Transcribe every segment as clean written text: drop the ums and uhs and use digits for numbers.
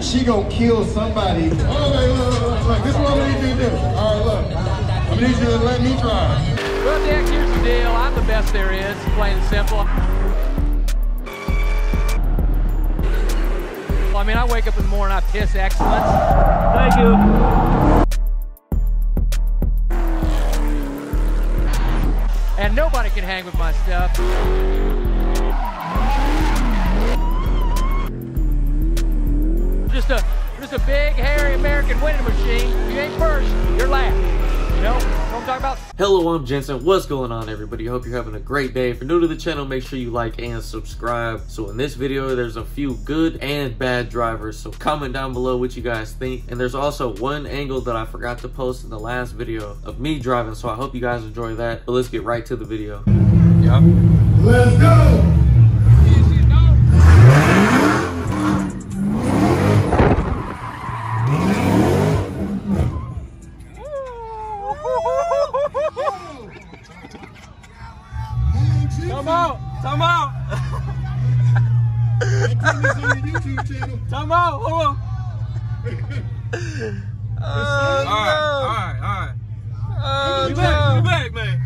she gonna kill somebody. Oh, look, this is what we need to do. All right, look. I need you to let me drive. Well, Dick, here's the deal. I'm the best there is, plain and simple. Well, I mean, I wake up in the morning, I piss excellence. Thank you. And nobody can hang with my stuff. Just a big, hairy American winning machine. If you ain't first, you're last. You know what I'm talking about? Hello, I'm Jensen. What's going on, everybody? Hope you're having a great day. If you're new to the channel, make sure you like and subscribe. So in this video, there's a few good and bad drivers. So comment down below what you guys think. And there's also one angle that I forgot to post in the last video of me driving. So I hope you guys enjoy that. But let's get right to the video. Yep. Let's go! Time out! Time out! Hold on! Alright. You back, man.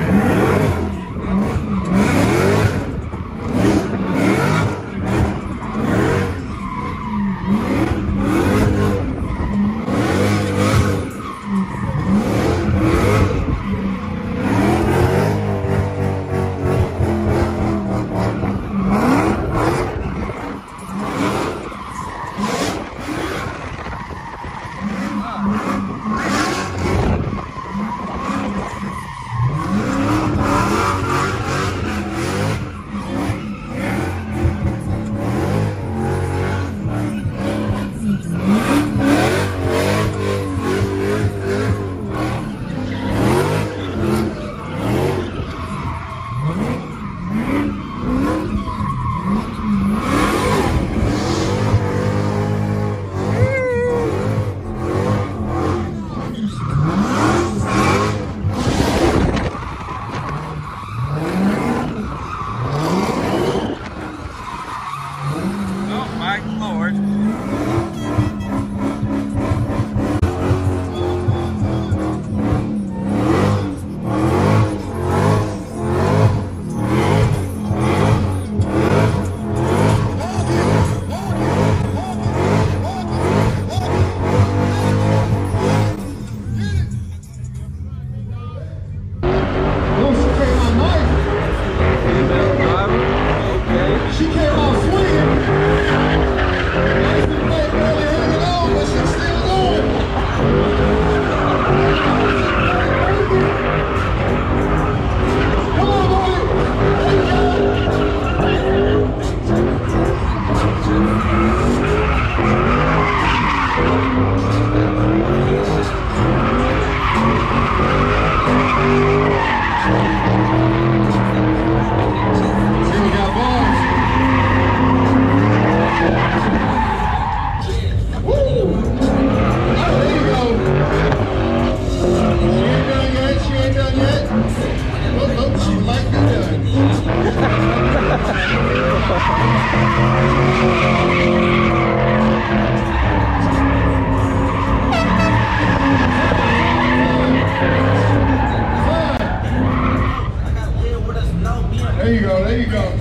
There you go.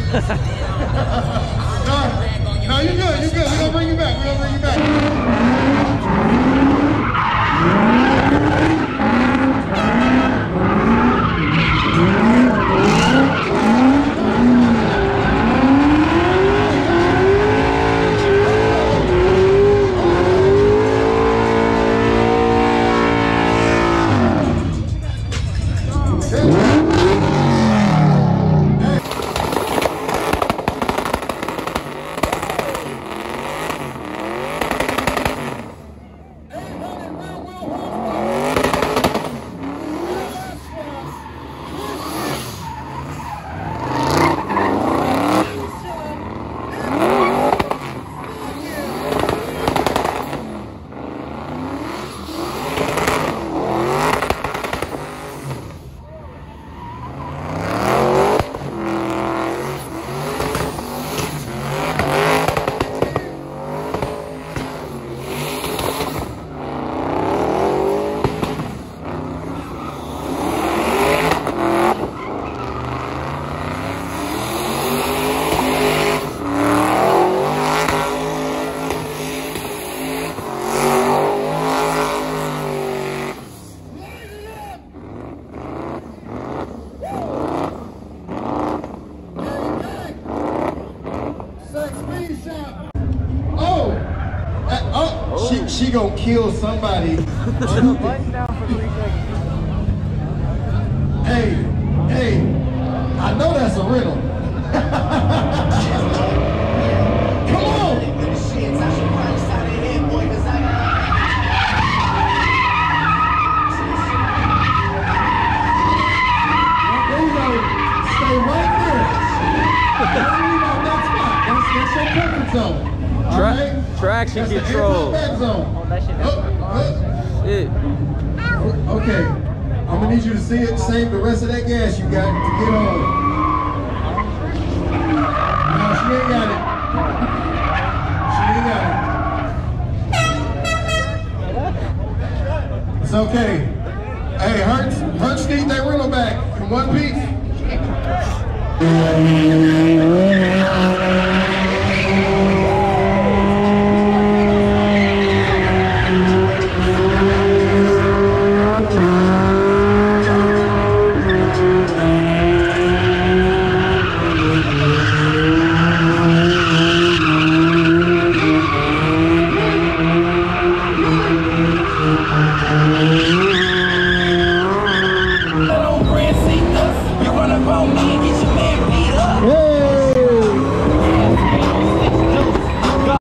No, you're good. You're good. We're gonna bring you back. We're gonna bring you back. She gonna kill somebody. Hey, I know that's a riddle. Come on. There you go. Stay right there. That's your comfort zone. Traction control. Oh, that shit. Okay. I'm gonna need you to see it. Save the rest of that gas you got to get on. No, she ain't got it. She ain't got it. It's okay. Hey, Hertz need that rental back in one piece.